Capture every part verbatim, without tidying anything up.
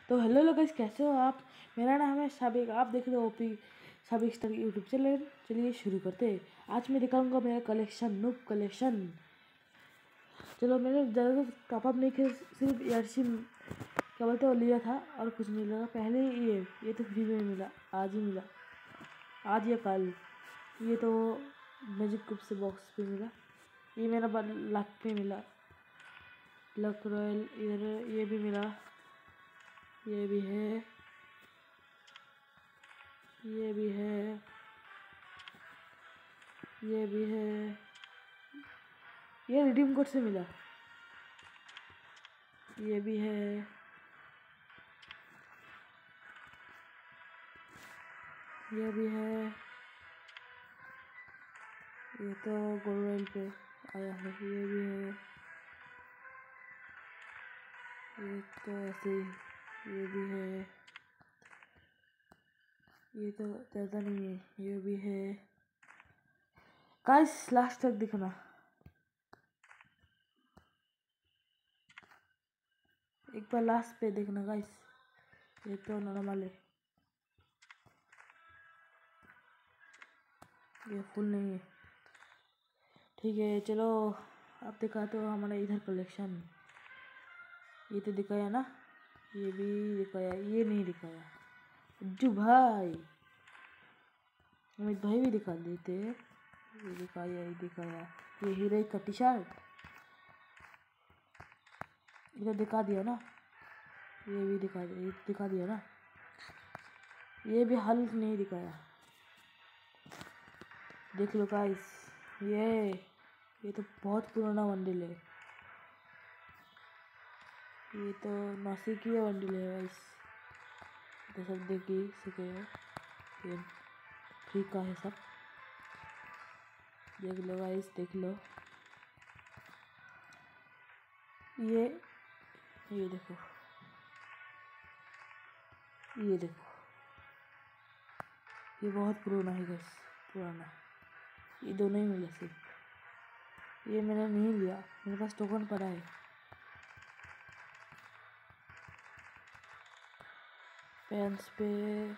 तो हेलो लोग गाइस, कैसे हो आप। मेरा नाम है साबिक, आप देख रहे हो ओपी साबिक स्टार यूट्यूब चैनल। चलिए शुरू करते हैं। आज मैं दिखाऊंगा मेरा कलेक्शन, नूब कलेक्शन। चलो, मैंने ज़्यादा टॉपअप नहीं किया, सिर्फ एयरसिम क्या बोलते वो लिया था और कुछ नहीं लगा। पहले ये ये तो फ्री में मिला, आज ही मिला, आज या कल। ये तो मैजिक कुप से बॉक्स पे मिला। ये मेरा लक पे मिला, लक रॉयल। इधर ये भी मिला, ये भी है, ये भी है, ये भी है। ये रिडीम कोड से मिला। ये भी है, ये भी है। ये तो गोल्ड पे आया है। ये भी है, ये तो ऐसे ही। ये भी है, ये तो ज़्यादा नहीं है। ये भी है। गाइस लास्ट तक दिखना, एक बार लास्ट पे देखना गाइस। ये तो नॉर्मल है, ये फुल नहीं है। ठीक है, चलो अब दिखाते हो हमारा इधर कलेक्शन। ये तो दिखाया ना, ये भी दिखाया, ये नहीं दिखाया। जो भाई अमित भाई भी दिखा देते हैं। ये दिखाया, ये दिखाया। ये हीरो का टी शर्ट इधर दिखा दिया ना, ये भी दिखा दिया, दिखा दिया ना। ये भी हल्क नहीं दिखाया। देख लो गाइस, ये ये तो बहुत पुराना बंडल है। ये तो नासिक की बंडल है गाइस, तो सब देख ही सके हो। ये फ्री का है सब, देख लो गाइस, देख लो। ये ये देखो, ये देखो, ये बहुत पुराना है गाइस, पुराना। ये दोनों ही मिले सिर्फ। ये मैंने नहीं लिया, मेरे पास टोकन पड़ा है। पैंट्स पे,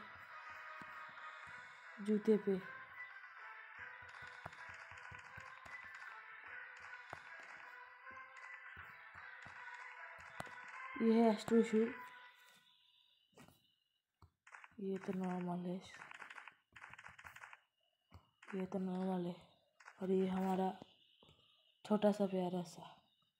जूते पे, ये है एस्ट्रो शू। ये तो नॉर्मल है, ये तो नॉर्मल है। और ये हमारा छोटा सा प्यारा सा,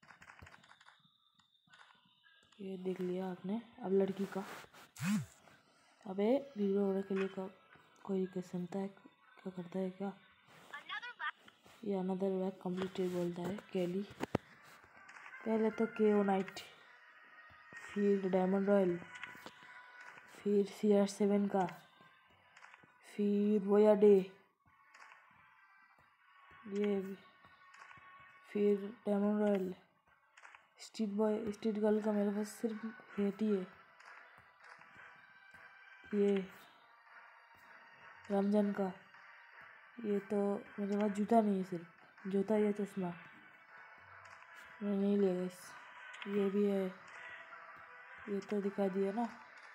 ये देख लिया आपने। अब लड़की का, अबे वीडियो होने के लिए का कोई सुनता है क्या, करता है क्या। ये अनदर वैक कम्प्लीटेड बोलता है कैली। पहले तो के ओ नाइट, फिर डायमंड रॉयल, फिर सी आर सेवन का, फिर वोया डे, ये फिर diamond royal. Street boy, street girl का मेरे पास सिर्फ हेट ही है। ये रमजान का, ये तो मेरे पास जूता नहीं है, सिर्फ जूता या चश्मा मैं नहीं ले गई। ये भी है, ये तो दिखा दिया ना।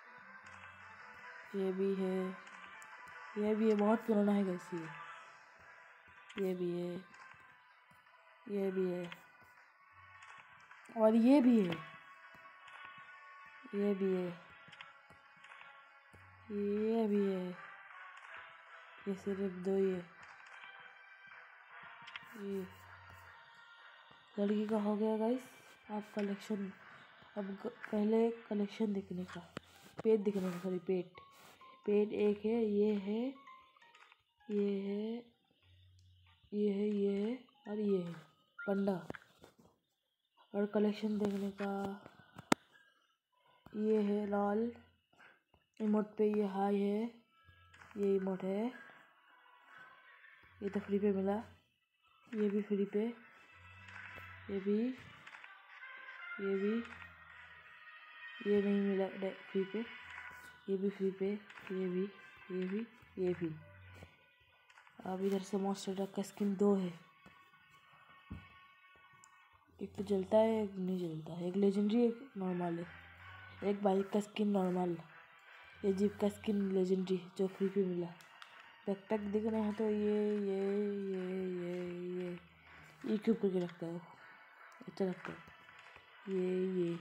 ये भी है, ये भी है, बहुत पुराना है गैस ये। ये भी है, ये भी है, और ये भी है, ये भी है, ये भी है। ये सिर्फ दो ही है। ये लड़की का हो गया गाइस। आप कलेक्शन, अब पहले कलेक्शन दिखने का, पेट दिखने का, सॉरी पेट। पेट एक है, ये है, ये है, ये है, ये है, और ये है पंडा। और कलेक्शन देखने का, ये है लाल इमोट पे, ये हाई है, ये इमोट है। ये तो फ्री पे मिला, ये भी फ्री पे, ये भी, ये भी, ये नहीं मिला फ्री पे, ये भी फ्री पे, ये भी, ये भी, ये भी। अब इधर से मॉन्स्टर ट्रक का स्किन दो है, एक तो जलता है, एक नहीं जलता है, एक लेजेंडरी, एक नॉर्मल है। एक बाइक का स्किन नॉर्मल, ये जीप का स्किन लेजेंडरी जो फ्री पे मिला। बैकपैक दिख रहे हैं तो ये ये ये ये ये ये क्यों करके लगता है, अच्छा लगता है। ये ये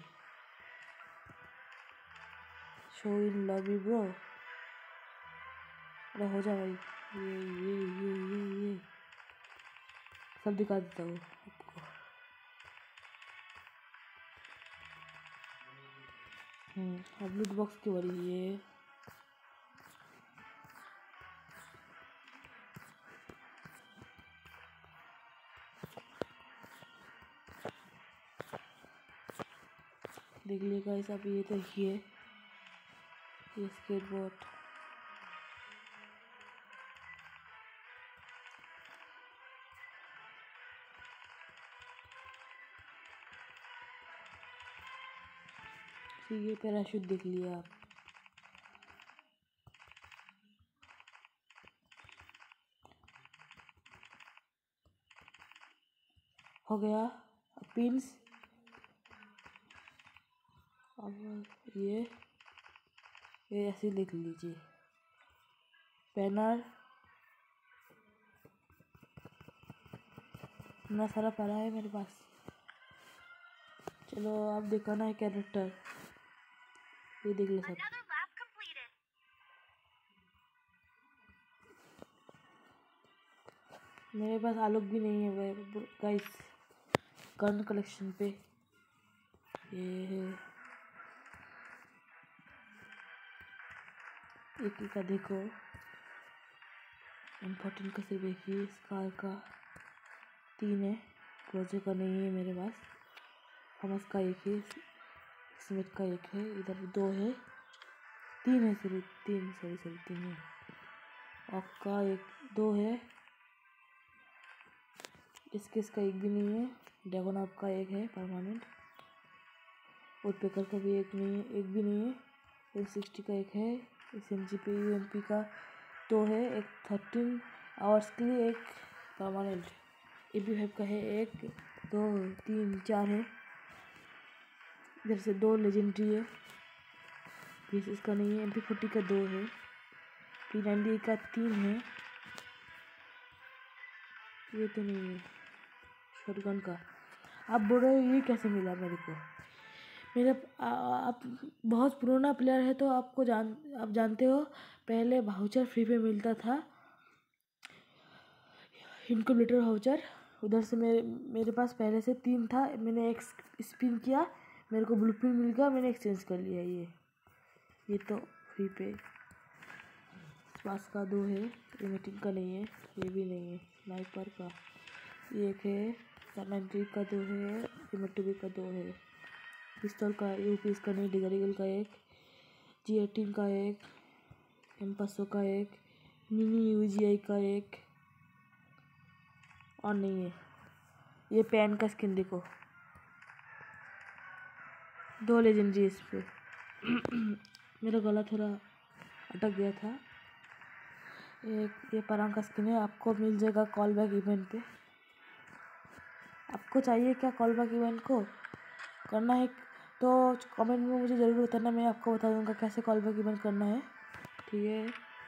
show in love you bro, अरे हो जा भाई। ये ये ये ये ये सब दिखा देता हूँ आपको। हम्म अब लूट बॉक्स की बारी। ये देख लीजिएगा गाइस, अब ये देखिए ये स्केटबोर्ड। फिर ये पैराशूट देख लिया आप। हो गया पिंस। अब ये ये ऐसे देख लीजिए बैनर, इतना सारा पड़ा है मेरे पास। चलो आप दिखाना है कैरेक्टर, ये देख लो सब। मेरे पास आलोक भी नहीं है गाइस गन कलेक्शन पे। ये है एक का देखो, इम्पोर्टेंट का सिर्फ एक ही, स्कार का तीन है, क्रोजे का नहीं है मेरे पास, थॉमस का एक है, स्मिथ का एक है, इधर दो है, तीन है सॉरी तीन सॉरी सॉरी तीन है, ऑफ का एक दो है, इसके इसका एक भी नहीं है, ड्रैगन ऑफ का एक है परमानेंट, और पेकर का भी एक नहीं है, एक भी नहीं है, एम सिक्सटी का एक है, एस एम जी पे यू एम पी का दो है, एक थर्टीन आवर्स के लिए एक परमानेंट, ए बी फाइव का है एक दो तीन चार है, इधर से दो लेजेंडरी है, पीस इसका नहीं है, एम पी फोर्टी का दो है, पी नाइन्टी का तीन है, ये तो नहीं है शॉटगन का। आप बोल रहे हो ये कैसे मिला मेरे को? मेरा आ, आप बहुत पुराना प्लेयर है तो आपको जान आप जानते हो पहले वाउचर फ्री पे मिलता था, इनक्यूबेटर वाउचर, उधर से मेरे मेरे पास पहले से तीन था, मैंने एक स्पिन किया, मेरे को ब्लूप्रिंट मिल गया, मैंने एक्सचेंज कर लिया। ये ये तो फ्री पे पास का दो है, ये मीटिंग का नहीं है, ये भी नहीं है, स्नाइपर का ये एक है, सेवेंटी का दो है, इमोटिवी का दो है, पिस्तौल का यूपीएस का नहीं, डिगरीगल का एक, जी एटीन का एक, एम पाँच का एक, मिनी यूजीआई का एक, और नहीं है। ये पैन का स्किन देखो, दो लेजेंडरी इस पे। मेरा गला थोड़ा अटक गया था। एक ये परांग का स्किन है, आपको मिल जाएगा कॉल बैक इवेंट पे। आपको चाहिए क्या कॉल बैक इवेंट को करना है तो कमेंट में मुझे ज़रूर बताना, मैं आपको बता दूंगा कैसे कॉल बैक इवेंट करना है। ठीक है,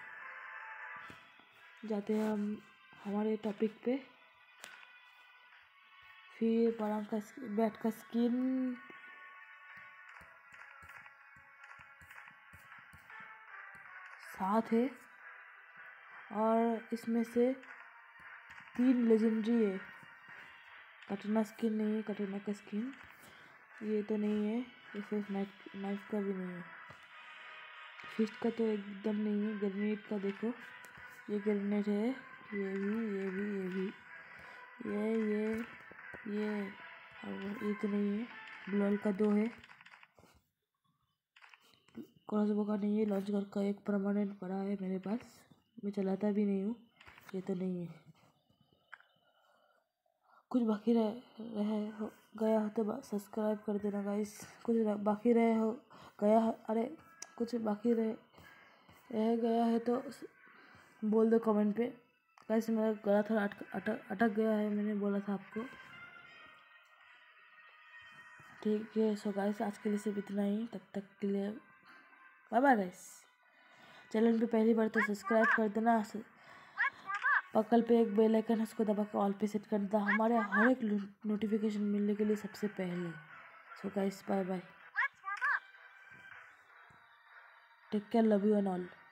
जाते हैं हम हमारे टॉपिक पे। फिर परांग का बैट का स्किन सात है और इसमें से तीन लेजेंडरी है। कटरीना स्किन नहीं है, कटरीना का स्किन ये तो नहीं है, इसे नाइफ नाइफ का भी नहीं है, फिस्ट का तो एकदम नहीं है, ग्रेनेड का देखो ये ग्रेनेड है, ये भी ये भी ये भी ये ये ये और ये तो नहीं है, ब्लॉल का दो है, क्रॉसबो का नहीं है, लॉन्च कर का एक परमानेंट पड़ा है मेरे पास, मैं चलाता भी नहीं हूँ, ये तो नहीं है। कुछ बाकी रह रहे हो गया हो तो सब्सक्राइब कर देना गाइस, कुछ बाकी रहे हो गया अरे कुछ बाकी रह रह गया है तो बोल दो कमेंट पे गाइस। मेरा गला थोड़ा अटक अटक अटक गया है, मैंने बोला था आपको। ठीक है। सो गाइस आज के लिए सिर्फ इतना ही, तब तक के लिए बाय बाय गाइस। चैनल पे पहली बार तो सब्सक्राइब कर देना, बगल पे एक बेल आइकन है उसको दबा के ऑल पे सेट कर देना हमारे हर एक नोटिफिकेशन मिलने के लिए सबसे पहले। So guys bye bye, take care, love you and all.